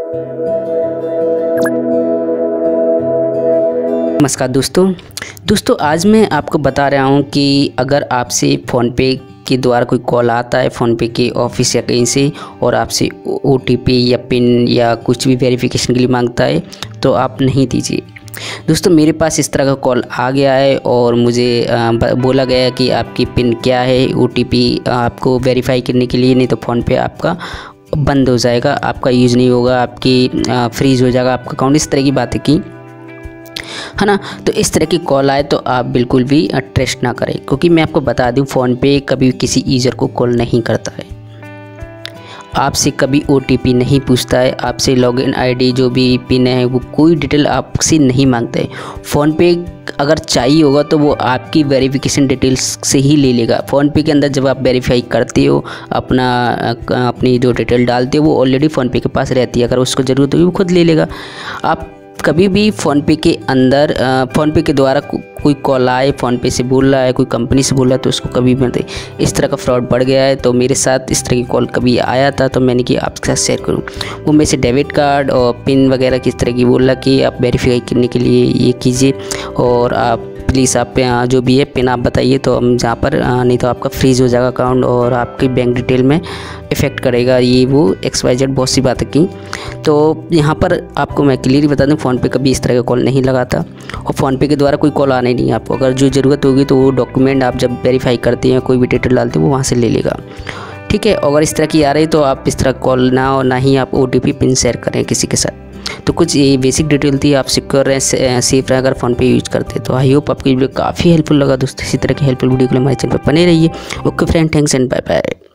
नमस्कार दोस्तों आज मैं आपको बता रहा हूं कि अगर आपसे फ़ोनपे के द्वारा कोई कॉल आता है फ़ोनपे के ऑफिस या कहीं से और आपसे OTP या पिन या कुछ भी वेरिफिकेशन के लिए मांगता है तो आप नहीं दीजिए। दोस्तों मेरे पास इस तरह का कॉल आ गया है और मुझे बोला गया कि आपकी पिन क्या है, OTP आपको वेरीफाई करने के लिए, नहीं तो फ़ोनपे आपका बंद हो जाएगा, आपका यूज़ नहीं होगा, आपकी फ्रीज़ हो जाएगा आपका अकाउंट। इस तरह की बातें की है ना। तो इस तरह की कॉल आए तो आप बिल्कुल भी ट्रस्ट ना करें, क्योंकि मैं आपको बता दूं फ़ोनपे कभी किसी यूज़र को कॉल नहीं करता है, आपसे कभी OTP नहीं पूछता है, आपसे लॉगिन ID जो भी पिन है वो कोई डिटेल आपसे नहीं मांगता है। फ़ोनपे अगर चाहिए होगा तो वो आपकी वेरिफिकेशन डिटेल्स से ही ले लेगा। फ़ोनपे के अंदर जब आप वेरीफाई करते हो अपनी जो डिटेल डालते हो वो ऑलरेडी फ़ोनपे के पास रहती है, अगर उसको ज़रूरत होगी वो खुद ले लेगा। आप कभी भी फ़ोनपे के अंदर फ़ोनपे के द्वारा कोई कॉल आए, फ़ोनपे से बोल रहा है, कोई कंपनी से बोल रहा है, तो उसको कभी भी मत। इस तरह का फ्रॉड बढ़ गया है। तो मेरे साथ इस तरह की कॉल कभी आया था तो मैंने कि आपके साथ शेयर करूं। वो मेरे से डेबिट कार्ड और पिन वगैरह किस तरह की बोल रहा कि आप वेरीफाई करने के लिए ये कीजिए और आप प्लीज़ आप जो भी है पिन आप बताइए तो हम जहाँ पर, नहीं तो आपका फ्रीज़ हो जाएगा अकाउंट और आपकी बैंक डिटेल में इफ़ेक्ट करेगा, ये वो XYZ बहुत सी बातें की। तो यहाँ पर आपको मैं क्लियरली बता दूँ फ़ोनपे कभी इस तरह का कॉल नहीं लगाता और फ़ोनपे के द्वारा कोई कॉल आने नहीं है आपको। अगर जो ज़रूरत होगी तो वो डॉक्यूमेंट आप जब वेरीफाई करते हैं, कोई भी डिटेल डालते हैं, वो वहाँ से ले लेगा, ठीक है। अगर इस तरह की आ रही तो आप इस तरह कॉल ना और ना ही आप OTP पिन शेयर करें किसी के साथ। तो कुछ ये बेसिक डिटेल थी, आप सिक्योर रहें, सेफ रहें अगर फ़ोनपे यूज़ करते हैं। तो आई होप आपको वीडियो काफ़ी हेल्पफुल लगा दोस्तों। इसी तरह की हेल्पफुल वीडियो के लिए हमारे चैनल पर बने रहिए। Okay friend, thanks and bye bye.